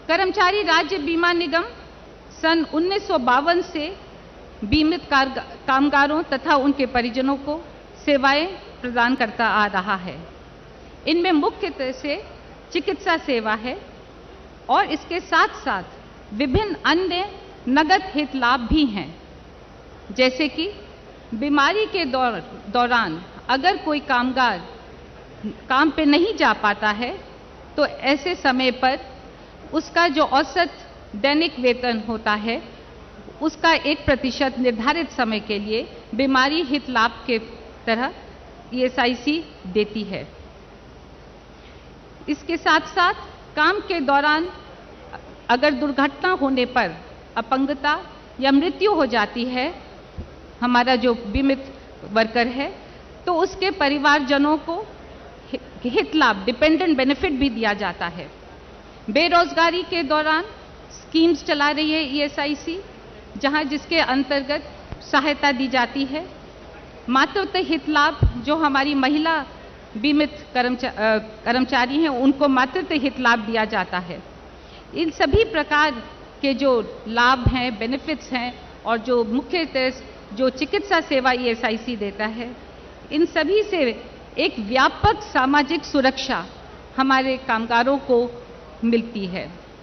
कर्मचारी राज्य बीमा निगम सन 1952 से बीमित कामगारों तथा उनके परिजनों को सेवाएं प्रदान करता आ रहा है। इनमें मुख्यतः से चिकित्सा सेवा है और इसके साथ साथ विभिन्न अन्य नगद हित लाभ भी हैं, जैसे कि बीमारी के दौरान अगर कोई कामगार काम पे नहीं जा पाता है तो ऐसे समय पर उसका जो औसत दैनिक वेतन होता है उसका 1% निर्धारित समय के लिए बीमारी हित लाभ के तरह ईएसआईसी देती है। इसके साथ साथ काम के दौरान अगर दुर्घटना होने पर अपंगता या मृत्यु हो जाती है हमारा जो बीमित वर्कर है, तो उसके परिवारजनों को हित लाभ डिपेंडेंट बेनिफिट भी दिया जाता है। बेरोजगारी के दौरान स्कीम्स चला रही है ईएसआईसी, जहां जिसके अंतर्गत सहायता दी जाती है। मातृत्व हित लाभ जो हमारी महिला बीमित कर्मचारी हैं उनको मातृत्व हित लाभ दिया जाता है। इन सभी प्रकार के जो लाभ हैं, बेनिफिट्स हैं और जो मुख्यतः जो चिकित्सा सेवा ईएसआईसी देता है, इन सभी से एक व्यापक सामाजिक सुरक्षा हमारे कामगारों को मिलती है।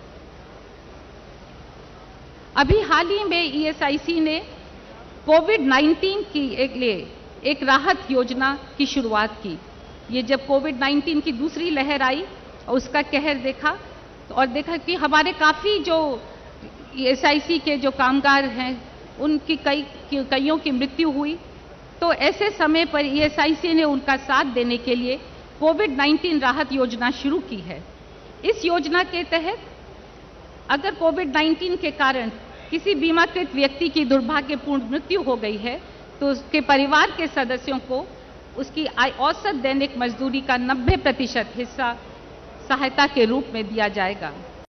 अभी हाल ही में ईएसआईसी ने कोविड-19 की एक राहत योजना की शुरुआत की। ये जब कोविड-19 की दूसरी लहर आई और उसका कहर देखा और देखा कि हमारे काफ़ी जो ईएसआईसी के जो कामगार हैं उनकी कईयों की मृत्यु हुई, तो ऐसे समय पर ईएसआईसी ने उनका साथ देने के लिए कोविड-19 राहत योजना शुरू की है। इस योजना के तहत अगर कोविड-19 के कारण किसी बीमाकृत व्यक्ति की दुर्भाग्यपूर्ण मृत्यु हो गई है तो उसके परिवार के सदस्यों को उसकी औसत दैनिक मजदूरी का 90% हिस्सा सहायता के रूप में दिया जाएगा।